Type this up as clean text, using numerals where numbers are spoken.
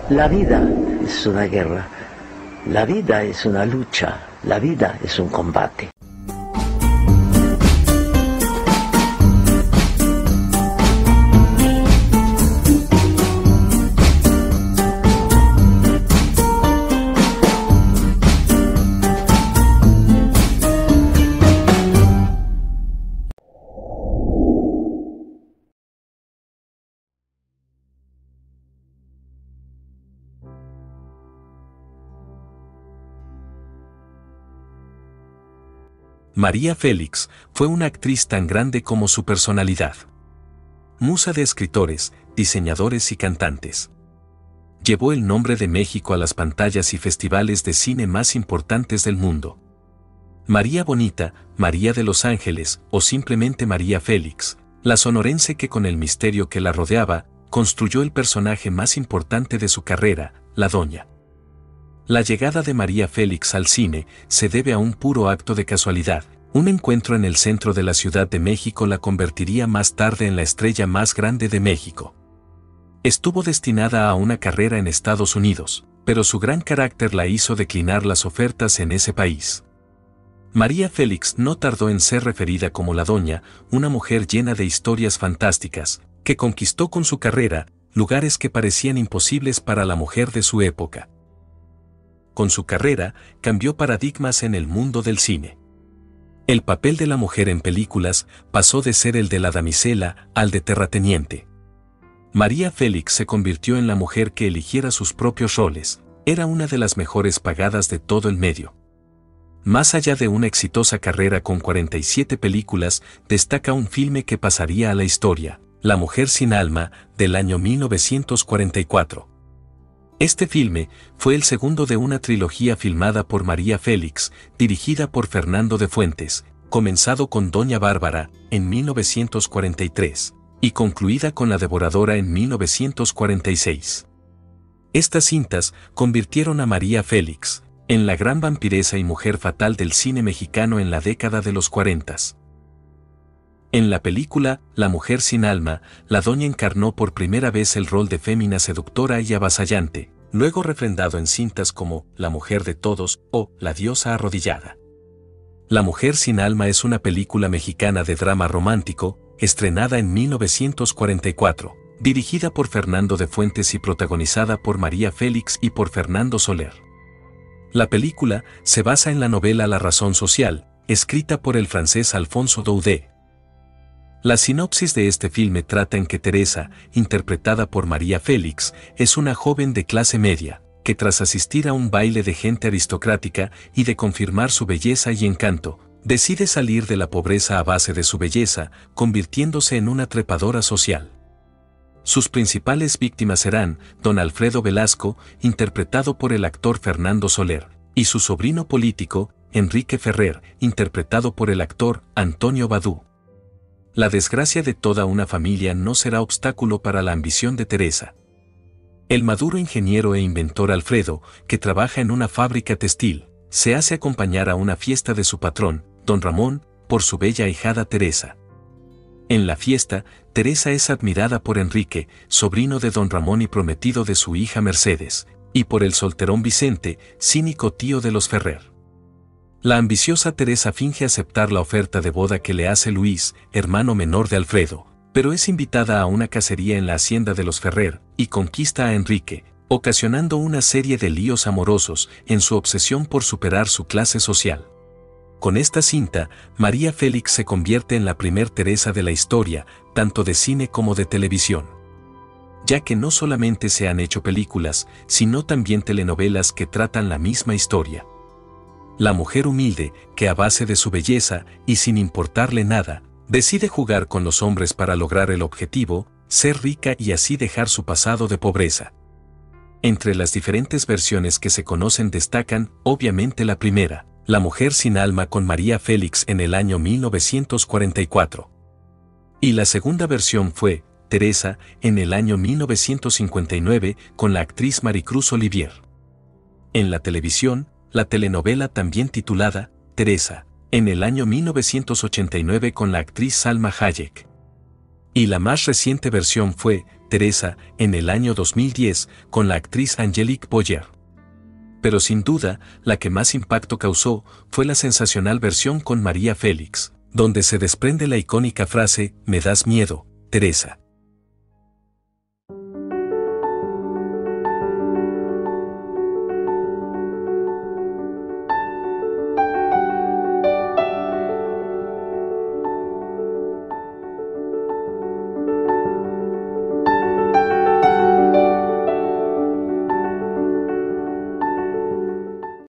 La vida es una guerra, la vida es una lucha, la vida es un combate. María Félix fue una actriz tan grande como su personalidad. Musa de escritores, diseñadores y cantantes. Llevó el nombre de México a las pantallas y festivales de cine más importantes del mundo. María Bonita, María de los Ángeles o simplemente María Félix, la sonorense que con el misterio que la rodeaba, construyó el personaje más importante de su carrera, la Doña. La llegada de María Félix al cine se debe a un puro acto de casualidad. Un encuentro en el centro de la Ciudad de México la convertiría más tarde en la estrella más grande de México. Estuvo destinada a una carrera en Estados Unidos, pero su gran carácter la hizo declinar las ofertas en ese país. María Félix no tardó en ser referida como la Doña, una mujer llena de historias fantásticas, que conquistó con su carrera lugares que parecían imposibles para la mujer de su época. Con su carrera, cambió paradigmas en el mundo del cine. El papel de la mujer en películas pasó de ser el de la damisela al de terrateniente. María Félix se convirtió en la mujer que eligiera sus propios roles, era una de las mejores pagadas de todo el medio. Más allá de una exitosa carrera con 47 películas, destaca un filme que pasaría a la historia, La mujer sin alma, del año 1944. Este filme fue el segundo de una trilogía filmada por María Félix, dirigida por Fernando de Fuentes, comenzado con Doña Bárbara, en 1943, y concluida con La Devoradora en 1946. Estas cintas convirtieron a María Félix en la gran vampiresa y mujer fatal del cine mexicano en la década de los 40. En la película La mujer sin alma, la Doña encarnó por primera vez el rol de fémina seductora y avasallante, luego refrendado en cintas como La mujer de todos o La diosa arrodillada. La mujer sin alma es una película mexicana de drama romántico, estrenada en 1944, dirigida por Fernando de Fuentes y protagonizada por María Félix y por Fernando Soler. La película se basa en la novela La razón social, escrita por el francés Alfonso Daudet. La sinopsis de este filme trata en que Teresa, interpretada por María Félix, es una joven de clase media, que tras asistir a un baile de gente aristocrática y de confirmar su belleza y encanto, decide salir de la pobreza a base de su belleza, convirtiéndose en una trepadora social. Sus principales víctimas serán don Alfredo Velasco, interpretado por el actor Fernando Soler, y su sobrino político, Enrique Ferrer, interpretado por el actor Antonio Badú. La desgracia de toda una familia no será obstáculo para la ambición de Teresa. El maduro ingeniero e inventor Alfredo, que trabaja en una fábrica textil, se hace acompañar a una fiesta de su patrón, don Ramón, por su bella ahijada Teresa. En la fiesta, Teresa es admirada por Enrique, sobrino de don Ramón y prometido de su hija Mercedes, y por el solterón Vicente, cínico tío de los Ferrer. La ambiciosa Teresa finge aceptar la oferta de boda que le hace Luis, hermano menor de Alfredo, pero es invitada a una cacería en la hacienda de los Ferrer, y conquista a Enrique, ocasionando una serie de líos amorosos en su obsesión por superar su clase social. Con esta cinta, María Félix se convierte en la primer Teresa de la historia, tanto de cine como de televisión. Ya que no solamente se han hecho películas, sino también telenovelas que tratan la misma historia. La mujer humilde, que a base de su belleza, y sin importarle nada, decide jugar con los hombres para lograr el objetivo, ser rica y así dejar su pasado de pobreza. Entre las diferentes versiones que se conocen destacan, obviamente la primera, La mujer sin alma con María Félix en el año 1944. Y la segunda versión fue, Teresa, en el año 1959 con la actriz Maricruz Olivier. En la televisión, la telenovela también titulada, Teresa, en el año 1989 con la actriz Salma Hayek. Y la más reciente versión fue Teresa, en el año 2010, con la actriz Angelique Boyer. Pero sin duda, la que más impacto causó fue la sensacional versión con María Félix, donde se desprende la icónica frase, «Me das miedo, Teresa».